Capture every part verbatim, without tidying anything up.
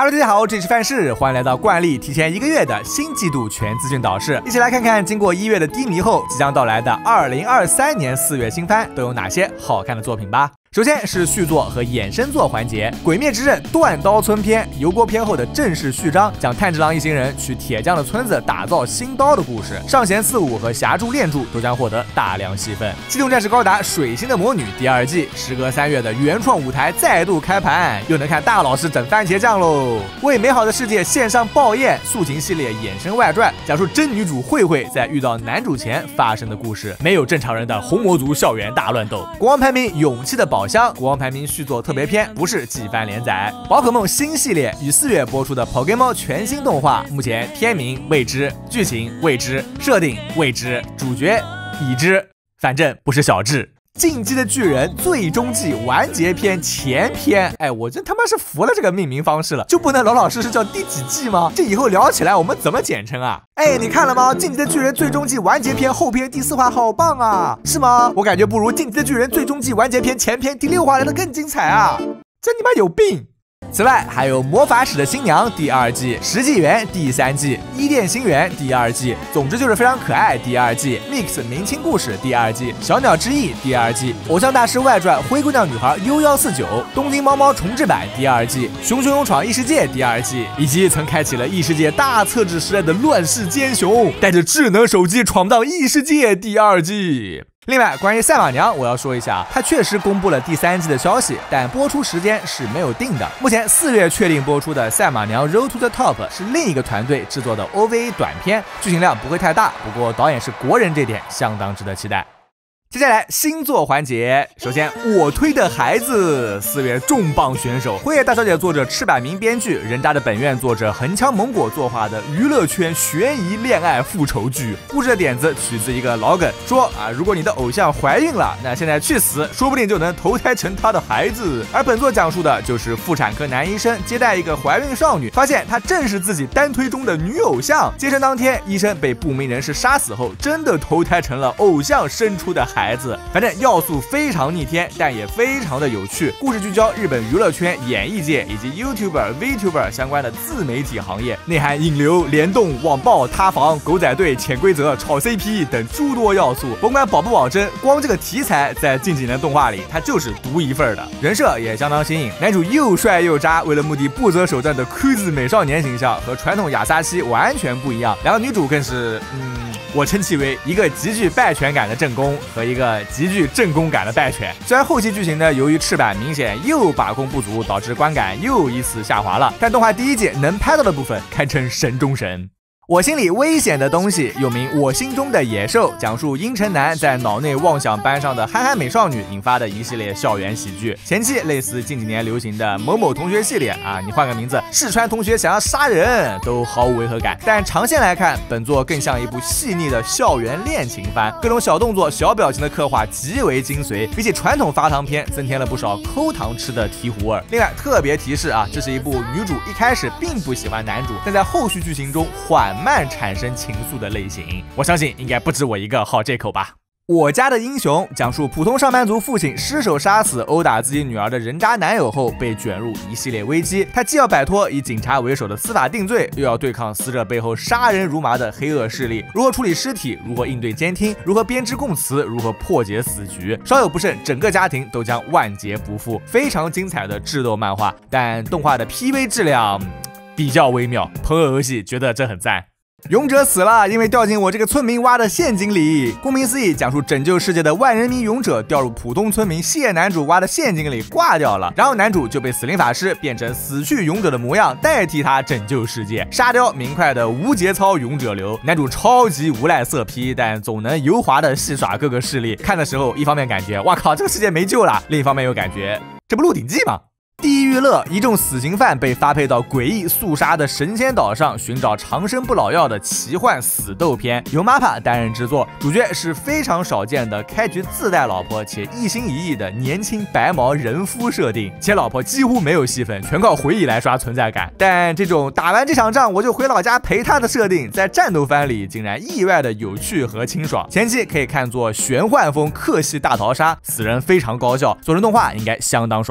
Hello， 大家好，这里是范式，欢迎来到惯例提前一个月的新季度全资讯导视，一起来看看经过一月的低迷后，即将到来的二零二三年四月新番都有哪些好看的作品吧。首先是续作和衍生作环节，《鬼灭之刃断刀村篇》油锅篇后的正式序章，讲炭治郎一行人去铁匠的村子打造新刀的故事。上弦四五和霞柱炼柱都将获得大量戏份。《机动战士高达：水星的魔女》第二季，时隔三月的原创舞台再度开盘，又能看大老师整番茄酱喽！为美好的世界献上爆焰，速晴系列衍生外传，讲述真女主慧慧在遇到男主前发生的故事。没有正常人的红魔族校园大乱斗。国王排名勇气的宝箱，国王排名续作特别篇，不是季番连载。宝可梦新系列于四月播出的 Pokémon 全新动画，目前片名未知，剧情未知，设定未知，主角已知，反正不是小智。进击的巨人最终季完结篇前篇，哎，我真他妈是服了这个命名方式了，就不能老老实实叫第几季吗？这以后聊起来我们怎么简称啊？哎，你看了吗？进击的巨人最终季完结篇后篇第四话好棒啊，是吗？我感觉不如进击的巨人最终季完结篇前篇第六话来的更精彩啊！真你妈有病！此外，还有魔法使的新娘第二季、石纪元第三季、伊甸星源第二季，总之就是非常可爱第二季、Mix 明清故事第二季、小鸟之翼第二季、偶像大师外传灰姑娘女孩 U 一四九、东京猫猫重制版第二季、熊熊勇闯异世界第二季，以及曾开启了异世界大厕纸时代的乱世奸雄，带着智能手机闯荡异世界第二季。另外，关于赛马娘，我要说一下，它确实公布了第三季的消息，但播出时间是没有定的。目前四月确定播出的《赛马娘 Road to the Top》是另一个团队制作的 O V A 短片，剧情量不会太大，不过导演是国人，这点相当值得期待。接下来星座环节，首先我推的孩子，四月重磅选手，辉夜大小姐作者赤坂明编剧，人渣的本愿作者横枪蒙果作画的娱乐圈悬疑恋爱复仇剧。故事的点子取自一个老梗，说啊，如果你的偶像怀孕了，那现在去死，说不定就能投胎成他的孩子。而本作讲述的就是妇产科男医生接待一个怀孕少女，发现她正是自己单推中的女偶像。接生当天，医生被不明人士杀死后，真的投胎成了偶像生出的孩子。孩子，反正要素非常逆天，但也非常的有趣。故事聚焦日本娱乐圈、演艺界以及 YouTuber、VTuber 相关的自媒体行业，内涵引流、联动、网暴、塌房、狗仔队、潜规则、炒 C P 等诸多要素。甭管保不保真，光这个题材在近几年动画里，它就是独一份的。人设也相当新颖，男主又帅又渣，为了目的不择手段的酷子美少年形象和传统亚萨西完全不一样。两个女主更是，嗯。我称其为一个极具败犬感的正宫和一个极具正宫感的败犬。虽然后期剧情呢，由于赤坂明显又把控不足，导致观感又一次下滑了，但动画第一季能拍到的部分堪称神中神。我心里危险的东西，又名我心中的野兽，讲述阴沉男在脑内妄想班上的憨憨美少女引发的一系列校园喜剧。前期类似近几年流行的某某同学系列啊，你换个名字，四川同学想要杀人都毫无违和感。但长线来看，本作更像一部细腻的校园恋情番，各种小动作、小表情的刻画极为精髓，比起传统发糖片增添了不少抠糖吃的醍醐味。另外特别提示啊，这是一部女主一开始并不喜欢男主，但在后续剧情中缓慢产生情愫的类型，我相信应该不止我一个好这口吧。我家的英雄讲述普通上班族父亲失手杀死殴打自己女儿的人渣男友后，被卷入一系列危机。他既要摆脱以警察为首的司法定罪，又要对抗死者背后杀人如麻的黑恶势力。如何处理尸体？如何应对监听？如何编织供词？如何破解死局？稍有不慎，整个家庭都将万劫不复。非常精彩的智斗漫画，但动画的 P V 质量比较微妙。朋友游戏觉得这很赞。勇者死了，因为掉进我这个村民挖的陷阱里。顾名思义，讲述拯救世界的万人迷勇者掉入普通村民谢男主挖的陷阱里挂掉了，然后男主就被死灵法师变成死去勇者的模样，代替他拯救世界，沙雕明快的无节操勇者流。男主超级无赖色批，但总能油滑的戏耍各个势力。看的时候，一方面感觉哇靠，这个世界没救了，另一方面又感觉这不《鹿鼎记》吗？地狱乐，一众死刑犯被发配到诡异肃杀的神仙岛上，寻找长生不老药的奇幻死斗篇，由 M A P A 担任制作。主角是非常少见的开局自带老婆且一心一意的年轻白毛人夫设定，且老婆几乎没有戏份，全靠回忆来刷存在感。但这种打完这场仗我就回老家陪他的设定，在战斗番里竟然意外的有趣和清爽。前期可以看作玄幻风克系大逃杀，死人非常高效，做成动画应该相当爽快。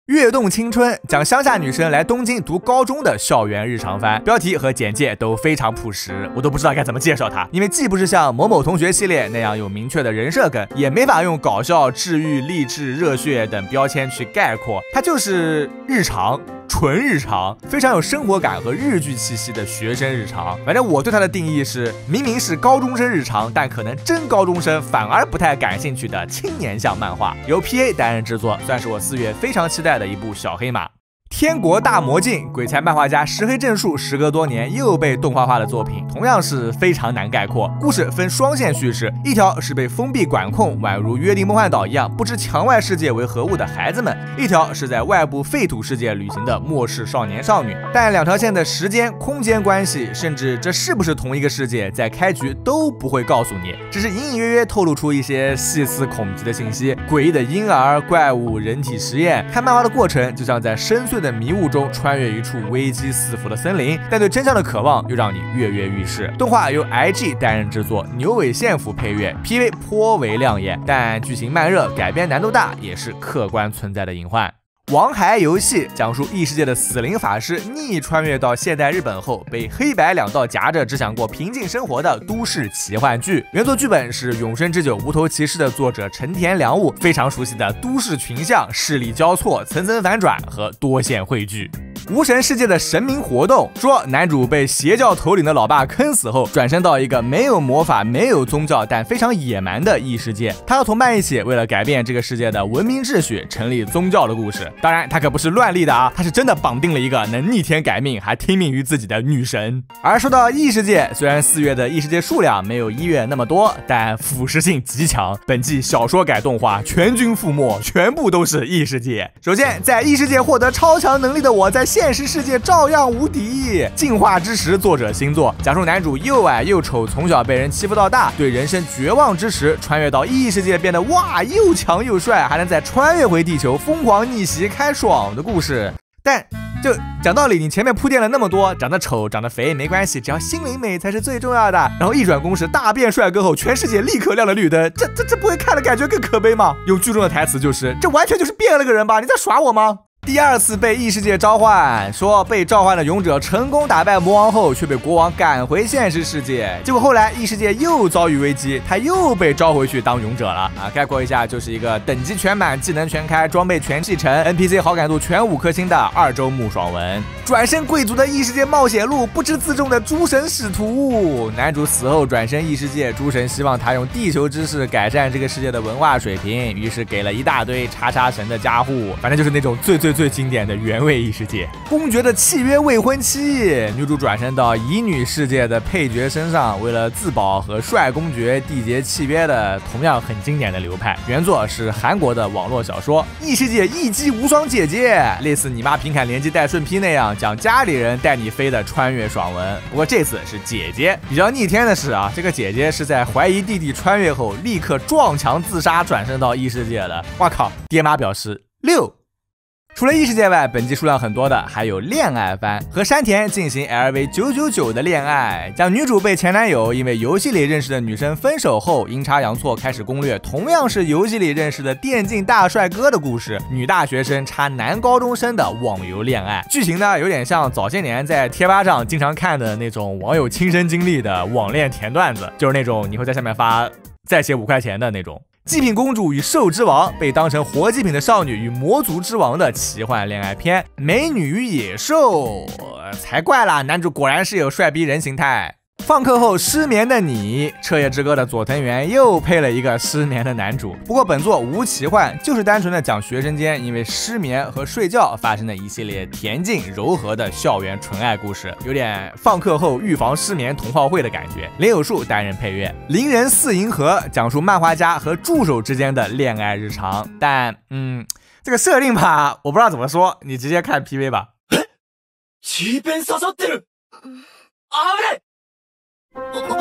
跃动青春讲乡下女生来东京读高中的校园日常番，标题和简介都非常朴实，我都不知道该怎么介绍它，因为既不是像某某同学系列那样有明确的人设梗，也没法用搞笑、治愈、励志、热血等标签去概括，它就是日常。纯日常，非常有生活感和日剧气息的学生日常。反正我对它的定义是，明明是高中生日常，但可能真高中生反而不太感兴趣的青年向漫画，由 P A 担任制作，算是我四月非常期待的一部小黑马。天国大魔镜，鬼才漫画家石黑正树时隔多年又被动画化的作品，同样是非常难概括。故事分双线叙事，一条是被封闭管控，宛如约定梦幻岛一样不知墙外世界为何物的孩子们，一条是在外部废土世界旅行的末世少年少女。但两条线的时间、空间关系，甚至这是不是同一个世界，在开局都不会告诉你，只是隐隐约约透露出一些细思恐极的信息，诡异的婴儿、怪物、人体实验。看漫画的过程，就像在深邃的迷雾中穿越一处危机四伏的森林，但对真相的渴望又让你跃跃欲试。动画由 I G 担任制作，牛尾宪辅配乐 ，P V 颇为亮眼，但剧情慢热，改编难度大，也是客观存在的隐患。王牌游戏讲述异世界的死灵法师逆穿越到现代日本后，被黑白两道夹着，只想过平静生活的都市奇幻剧。原作剧本是《永生之酒：无头骑士》的作者陈田良悟非常熟悉的都市群像、势力交错、层层反转和多线汇聚。无神世界的神明活动说，男主被邪教头领的老爸坑死后，转身到一个没有魔法、没有宗教但非常野蛮的异世界。他和同伴一起为了改变这个世界的文明秩序，成立宗教的故事。当然，他可不是乱立的啊，他是真的绑定了一个能逆天改命还听命于自己的女神。而说到异世界，虽然四月的异世界数量没有一月那么多，但腐蚀性极强。本季小说改动画全军覆没，全部都是异世界。首先，在异世界获得超强能力的我，在现实世界照样无敌。进化之时，作者新作讲述男主又矮又丑，从小被人欺负到大，对人生绝望之时，穿越到异世界变得哇又强又帅，还能再穿越回地球疯狂逆袭开爽的故事。但就讲道理，你前面铺垫了那么多，长得丑长得肥没关系，只要心灵美才是最重要的。然后一转攻势大变帅哥后，全世界立刻亮了绿灯，这这这不会看了感觉更可悲吗？用剧中的台词就是，这完全就是变了个人吧？你在耍我吗？第二次被异世界召唤，说被召唤的勇者成功打败魔王后，却被国王赶回现实世界。结果后来异世界又遭遇危机，他又被召回去当勇者了啊！概括一下，就是一个等级全满、技能全开、装备全继承、N P C 好感度全五颗星的二周目爽文。转身贵族的异世界冒险路，不知自重的诸神使徒。男主死后转身异世界，诸神希望他用地球知识改善这个世界的文化水平，于是给了一大堆叉叉神的加护，反正就是那种最最最经典的原味异世界。公爵的契约未婚妻，女主转身到乙女世界的配角身上，为了自保和帅公爵缔结契约的同样很经典的流派。原作是韩国的网络小说。异世界一姬无双姐姐，类似你妈平砍连击带顺劈那样讲家里人带你飞的穿越爽文，不过这次是姐姐。比较逆天的是啊，这个姐姐是在怀疑弟弟穿越后立刻撞墙自杀转身到异世界的。哇靠，爹妈表示六。除了异世界外，本季数量很多的还有恋爱番，和山田进行 L V 九九九的恋爱，讲女主被前男友因为游戏里认识的女生分手后，阴差阳错开始攻略同样是游戏里认识的电竞大帅哥的故事，女大学生插男高中生的网游恋爱。剧情呢有点像早些年在贴吧上经常看的那种网友亲身经历的网恋甜段子，就是那种你会在下面发再写五块钱的那种。极品公主与兽之王，被当成活祭品的少女与魔族之王的奇幻恋爱片。美女与野兽，才怪啦，男主果然是有帅逼人形态。放课后失眠的你，彻夜之歌的佐藤源又配了一个失眠的男主。不过本作无奇幻，就是单纯的讲学生间因为失眠和睡觉发生的一系列恬静柔和的校园纯爱故事，有点放课后预防失眠同好会的感觉。林有树担任配乐。邻人四银河讲述漫画家和助手之间的恋爱日常，但嗯，这个设定吧，我不知道怎么说，你直接看 P V 吧。 チーペン刺さってる。危ない。宇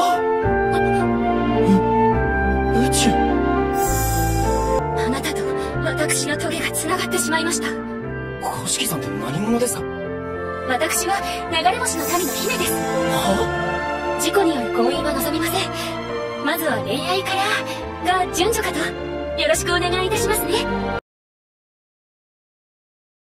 宙。 あなたと私の棘がつながってしまいました。 小敷さんって何者ですか？ 私は流れ星の民の姫です。 は事故による婚姻は望みません。まずは恋愛からが順序かと。よろしくお願いいたしますね。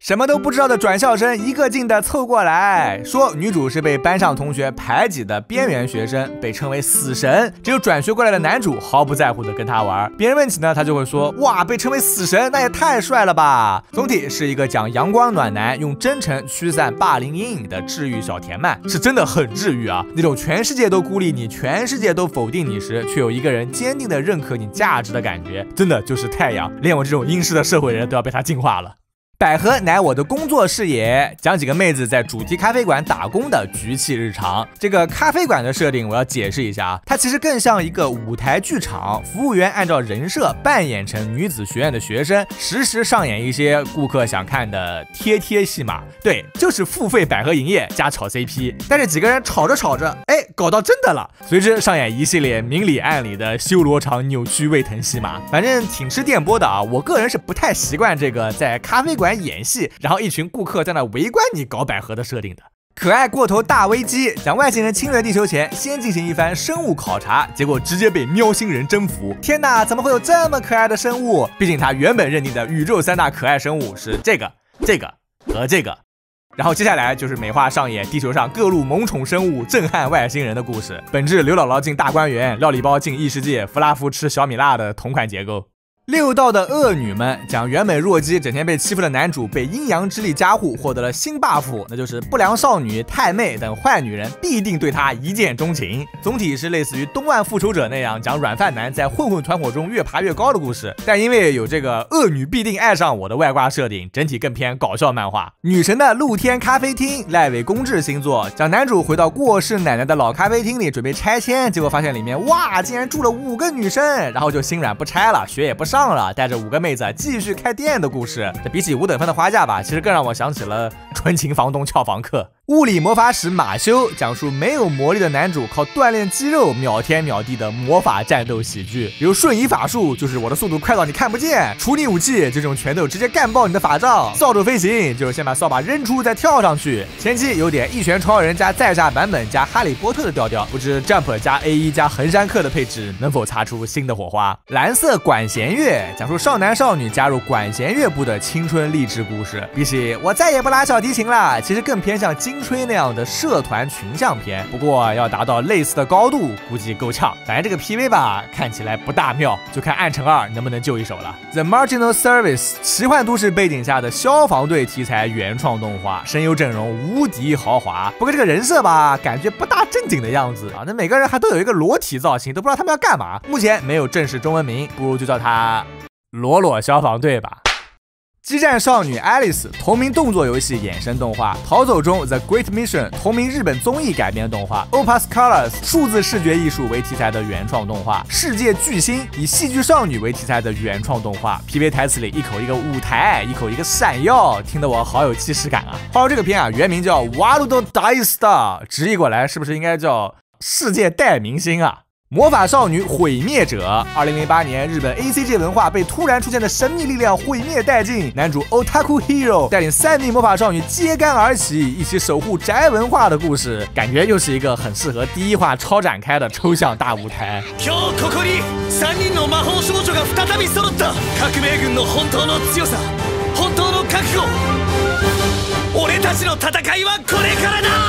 什么都不知道的转校生一个劲的凑过来，说女主是被班上同学排挤的边缘学生，被称为死神。只有转学过来的男主毫不在乎的跟他玩，别人问起呢，他就会说，哇，被称为死神，那也太帅了吧。总体是一个讲阳光暖男，用真诚驱散霸凌阴影的治愈小甜漫，是真的很治愈啊。那种全世界都孤立你，全世界都否定你时，却有一个人坚定的认可你价值的感觉，真的就是太阳，连我这种阴湿的社会人都要被他净化了。百合乃我的工作室也，讲几个妹子在主题咖啡馆打工的局气日常。这个咖啡馆的设定我要解释一下啊，它其实更像一个舞台剧场，服务员按照人设扮演成女子学院的学生，实时上演一些顾客想看的贴贴戏码。对，就是付费百合营业加炒 C P， 但是几个人吵着吵着，哎，搞到真的了，随之上演一系列明里暗里的修罗场扭曲胃疼戏码，反正挺吃电波的啊。我个人是不太习惯这个在咖啡馆演戏，然后一群顾客在那围观你搞百合的设定的。可爱过头大危机，讲外星人侵略地球前先进行一番生物考察，结果直接被喵星人征服。天哪，怎么会有这么可爱的生物？毕竟他原本认定的宇宙三大可爱生物是这个、这个和这个。然后接下来就是美化上演地球上各路萌宠生物震撼外星人的故事，本质刘姥姥进大观园，料理包进异世界，弗拉夫吃小米辣的同款结构。六道的恶女们讲原本弱鸡整天被欺负的男主被阴阳之力加护，获得了新 buff， 那就是不良少女、太妹等坏女人必定对他一见钟情。总体是类似于东岸复仇者那样讲软饭男在混混团伙中越爬越高的故事，但因为有这个恶女必定爱上我的外挂设定，整体更偏搞笑漫画。女神的露天咖啡厅赖尾公治星座，讲男主回到过世奶奶的老咖啡厅里准备拆迁，结果发现里面哇竟然住了五个女生，然后就心软不拆了，学也不上了，带着五个妹子继续开店的故事。这比起五等分的花架吧，其实更让我想起了纯情房东俏房客。物理魔法使马修讲述没有魔力的男主靠锻炼肌肉秒天秒地的魔法战斗喜剧，比如瞬移法术，就是我的速度快到你看不见；处理武器，这种拳头直接干爆你的法杖；扫帚飞行，就是先把扫把扔出再跳上去。前期有点一拳超人加在下版本加哈利波特的调调，不知 Jump 加 A 一 加横山客的配置能否擦出新的火花。蓝色管弦乐讲述少男少女加入管弦乐部的青春励志故事，比起我再也不拉小提琴了，其实更偏向金吹那样的社团群像片，不过要达到类似的高度估计够呛。反正这个 P V 吧看起来不大妙，就看暗城二能不能救一手了。 The Marginal Service 奇幻都市背景下的消防队题材原创动画，声优阵容无敌豪华，不过这个人设吧感觉不大正经的样子啊，那每个人还都有一个裸体造型，都不知道他们要干嘛。目前没有正式中文名，不如就叫他裸裸消防队吧。激战少女 Alice 同名动作游戏衍生动画，逃走中 The Great Mission 同名日本综艺改编动画， Opus Colors 数字视觉艺术为题材的原创动画，世界巨星以戏剧少女为题材的原创动画。 P V 台词里一口一个舞台，一口一个闪耀，听得我好有既视感啊。话说这个片啊原名叫 World Die Star， 直译过来是不是应该叫世界代明星啊？魔法少女毁灭者，二零零八年日本 A C G 文化被突然出现的神秘力量毁灭殆尽，男主 Otaku Hero 带领三名魔法少女揭竿而起，一起守护宅文化的故事，感觉又是一个很适合第一话超展开的抽象大舞台。 今日ここに三人の魔法少女が再び揃った。革命軍の本当の強さ、本当の覚悟。俺たちの戦いはこれからだ。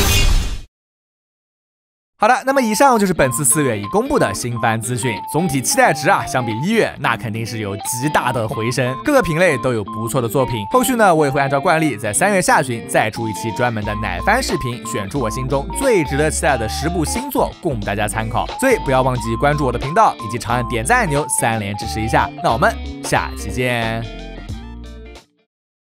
好的，那么以上就是本次四月已公布的新番资讯，总体期待值啊，相比一月那肯定是有极大的回升，各个品类都有不错的作品。后续呢，我也会按照惯例在三月下旬再出一期专门的奶番视频，选出我心中最值得期待的十部新作供大家参考。所以不要忘记关注我的频道，以及长按点赞按钮三连支持一下。那我们下期见。